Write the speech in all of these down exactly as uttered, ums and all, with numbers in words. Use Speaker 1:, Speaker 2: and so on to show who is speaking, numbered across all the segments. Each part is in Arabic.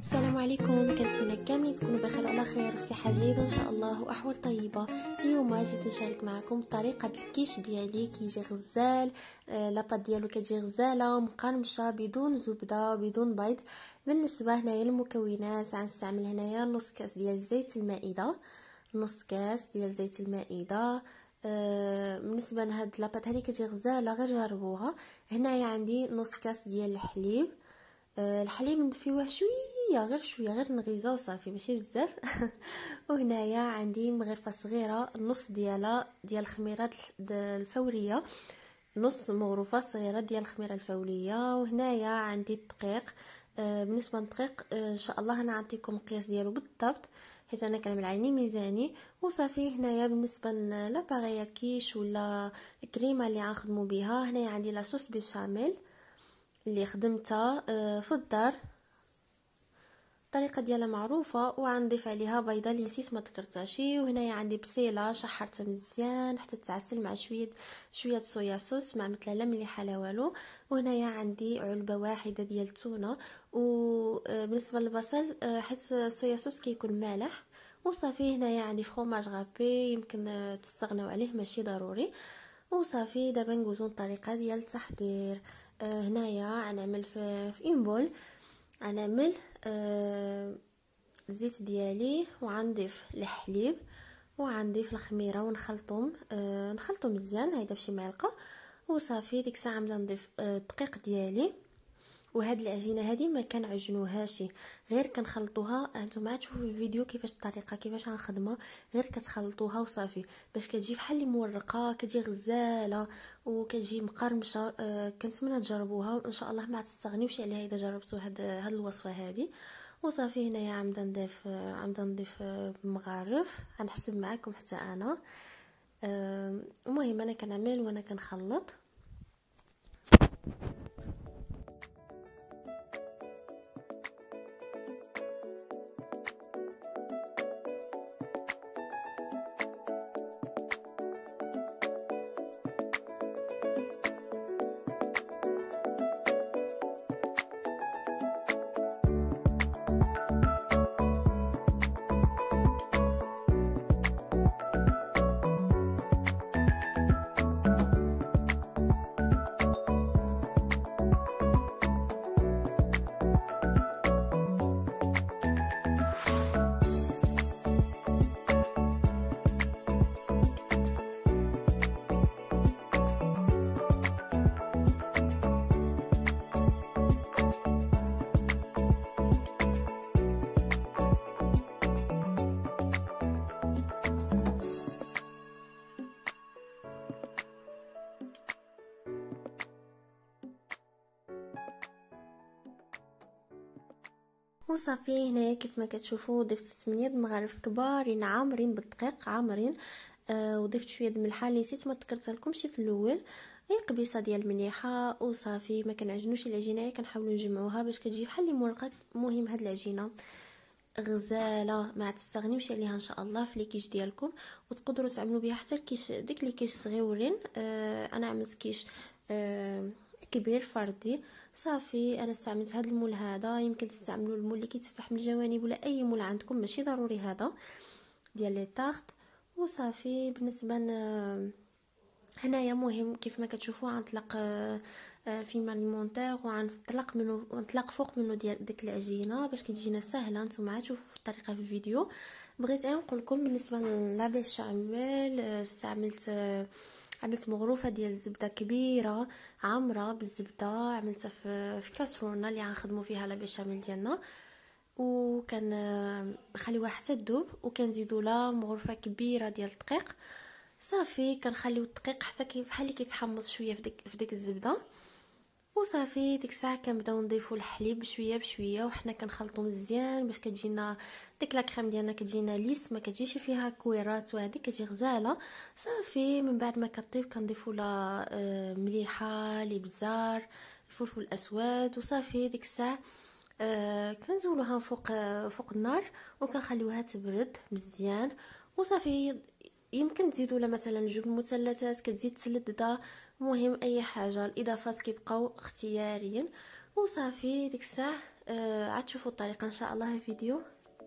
Speaker 1: السلام عليكم، كنتمنى كاملين تكونوا بخير وعلى خير وصحه جيده ان شاء الله واحوال طيبه. اليوم جيت نشارك معكم طريقه الكيش ديالي كيجي غزال. آه لاباط ديالو كتجي غزاله مقرمشه بدون زبده بدون بيض. بالنسبه هنايا للمكونات غنستعمل هنايا نص كاس ديال زيت المائده، نص كاس ديال زيت المائده. آه بالنسبه لهاد لاباط هذه كتجي غزاله، غير جربوها. هنايا عندي نص كاس ديال الحليب. أه الحليب ندفيوه شويه، غير شويه، غير نغيزه وصافي، ماشي بزاف. وهنايا عندي مغرفه صغيره نص ديالها ديال الخميرات الفوريه، نص مغرفه صغيره ديال الخميره الفوريه. وهنايا عندي الدقيق. أه بالنسبه للدقيق أه ان شاء الله انا نعطيكم القياس ديالو بالضبط، حيت انا كنعمل عيني ميزاني. وصافي هنايا بالنسبه لاباغي كيش ولا الكريمه اللي غنخدموا بها، هنايا عندي لاصوص بيشاميل اللي خدمتها في الدار، الطريقه ديالها معروفه. وغنضيف عليها بيضه اللي نسيت ما ذكرتهاش. وهنايا عندي بصيله شحرتها مزيان حتى تعسل مع شويه شويه صويا صوص، ما عملت لها لا مليحه لا والو. وهنايا عندي علبه واحده ديال التونه. وبالنسبه للبصل حيت الصويا صوص كيكون مالح. وصافي هنايا عندي فرomage غابي، يمكن تستغناو عليه ماشي ضروري. وصافي دابا ندوزو الطريقه ديال التحضير. آه هنايا غنعمل في في اون بول، غنعمل آه الزيت ديالي وغنضيف الحليب وغنضيف الخميره ونخلطهم. آه نخلطو مزيان هيدا بشي معلقه. وصافي ديك الساعه نبدا نضيف آه الدقيق ديالي. وهاد العجينه هذه ما كنعجنوهاش، غير كنخلطوها. هانتوما تشوفوا في الفيديو كيفاش الطريقه كيفاش غنخدمها، غير كتخلطوها وصافي باش كتجي بحال اللي مورقه، كتجي غزاله وكتجي مقرمشه. آه كنتمنى تجربوها ان شاء الله، ما تستغنيوش عليها اذا جربتوا هاد هاد الوصفه هذه. وصافي هنايا عمدا نضيف عمدا نضيف مغرف، غنحسب معكم حتى انا. المهم انا كنعمل وانا كنخلط. وصافي هنايا كيف ما كتشوفوا ضفت ثمانية مغارف كبارين عامرين بالدقيق عامرين. آه وضفت شويه د الملحه اللي نسيت ما ذكرتها لكمشي في الاول، اي قبيصه ديال المليحه. وصافي ما كنعجنوش العجينه، كنحاولوا نجمعوها باش كتجي بحال اللي مرقه. المهم هاد العجينه غزاله، ما تستغنيوش عليها ان شاء الله في الكيش ديالكم. وتقدروا تعملوا بها حتى الكيش ديك اللي كيش صغيورين. آه انا عملت كيش آه كبير فردي. صافي انا استعملت هذا المول هذا، يمكن تستعملوا المول اللي كيتفتح من الجوانب ولا اي مول عندكم، ماشي ضروري هذا ديال لي طارت. وصافي بالنسبه هنايا مهم كيف ما كتشوفوا غنطلق في ماليمونتير وغنطلق منه نطلق فوق منه ديال ديك العجينه باش كتجينا سهله. نتوما تشوفوا في الطريقه في الفيديو. بغيت نقول لكم بالنسبه لا بيشاميل استعملت عملت مغروفه ديال الزبده كبيره عامره بالزبده، عملتها في في كاسرونه اللي غنخدموا فيها لا بيشاميل ديالنا. وكان نخليوها حتى تذوب، وكنزيدوا لها مغرفه كبيره ديال الدقيق. صافي كنخليو الدقيق حتى كي بحال اللي كيتحمص شويه في ديك في ديك الزبده. وصافي ديك الساعه كنبداو نضيفوا الحليب بشويه بشويه، وحنا كنخلطوا مزيان باش كتجينا ديك لا كريم ديالنا كتجينا ليس، ما كتجيش فيها كويرات وهذه كتجي غزاله. صافي من بعد ما كطيب كنضيفوا لها مليحه الابزار الفلفل الاسود. وصافي ديك الساعه آه كنزولوها فوق آه فوق النار وكنخليوها تبرد مزيان. وصافي يمكن تزيدوا لها مثلا جبن مثلثات، كتزيد تلذذها. المهم اي حاجه، الاضافات كيبقاو اختياريين. وصافي ديك الساعه آه عاد تشوفوا الطريقه ان شاء الله في فيديو.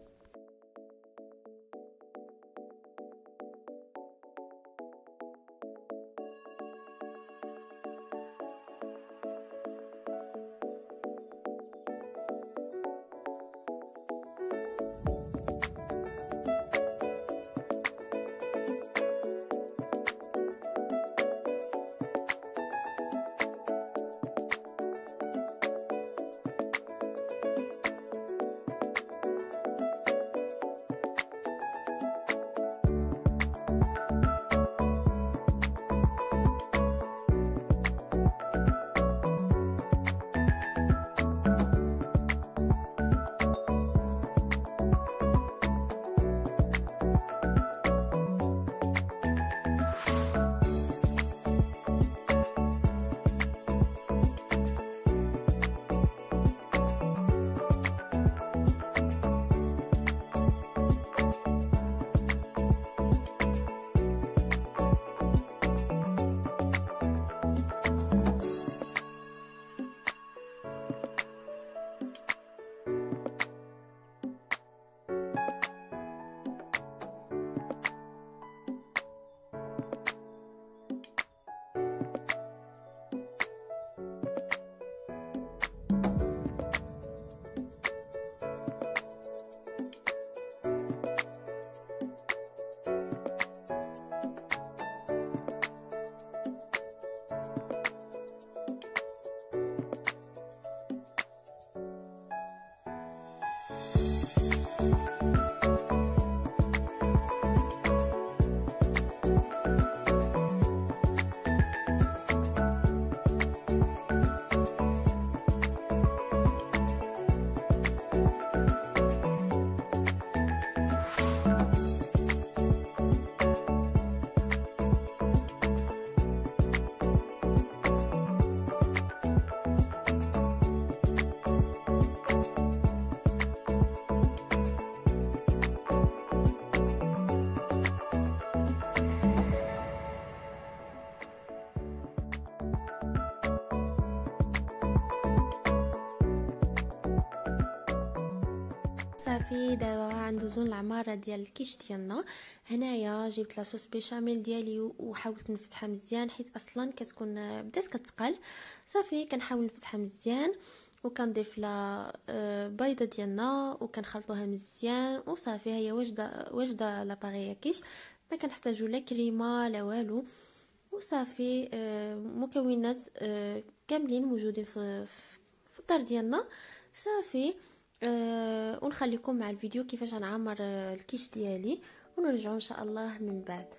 Speaker 1: صافي دابا غندوزو للعماره ديال الكيش ديالنا. هنايا جبت لاصوص بيشاميل ديالي وحاولت نفتحها مزيان حيت اصلا كتكون بدات كتقل. صافي كنحاول نفتحها مزيان وكنضيف لها بيضه ديالنا وكنخلطوها مزيان وصافي هي واجده واجده لاباري كيش. ما كنحتاجو لا كريمه لا والو وصافي. مكونات كاملين موجودين في في الدار ديالنا. صافي أه ونخليكم مع الفيديو كيفاش غنعمر الكيش ديالي ونرجعوا ان شاء الله من بعد.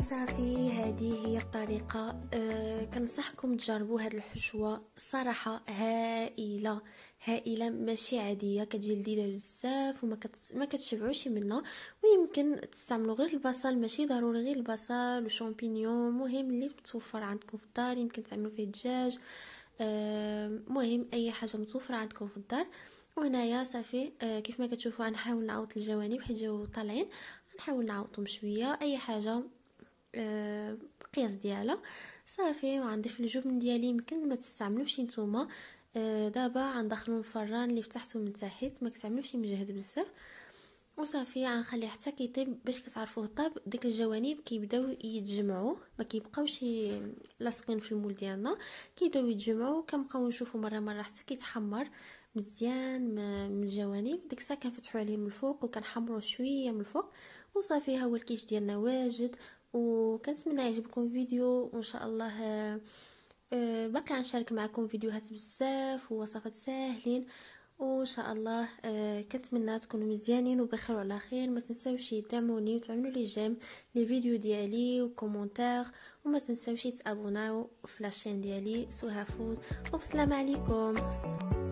Speaker 1: وصافي هذه هي الطريقه. أه كنصحكم تجربوا هذه الحشوه، الصراحه هائله هائله ماشي عاديه، كتجي لذيذه بزاف وما كت... ما كتشبعوش منها. ويمكن تستعملوا غير البصل، ماشي ضروري غير البصل وشامبينيون، مهم اللي متوفر عندكم في الدار. يمكن تعملوا فيه دجاج، أه مهم اي حاجه متوفره عندكم في الدار. وهنايا صافي أه كيف ما كتشوفوا غنحاول نعوض الجوانب حيت جاو طالعين، نحاول نعوضهم شويه اي حاجه أه بقياس ديالها صافي. وغنضيف الجبن ديالي، يمكن ما تستعملوش نتوما. أه دابا غندخلو الفران اللي فتحته من تحت، ما كتعملوش مجهد بزاف. وصافي غنخليه حتى كيطيب. باش كتعرفوه طاب، ديك الجوانب كيبداو يتجمعوا، ما كيبقاوش لاصقين في المول ديالنا، كيبداو يتجمعوا. كنبقاو نشوفوا مره مره حتى كيتحمر مزيان من الجوانب. ديك الساعه كنفتحوا عليه من الفوق وكنحمروا شويه من الفوق. وصافي ها هو الكيش ديالنا واجد. وكنتمنى يعجبكم الفيديو، وان شاء الله أه باقي غنشارك معكم فيديوهات بزاف ووصفات ساهلين. وان شاء الله أه كنتمنى تكونوا مزيانين وبخير وعلى خير. ما تنساوش تدعموني وتعملوا لي جيم لي فيديو ديالي وكومونتير، وما تنساوش تابوناو في لاشين ديالي سهى فود. وبسلام عليكم.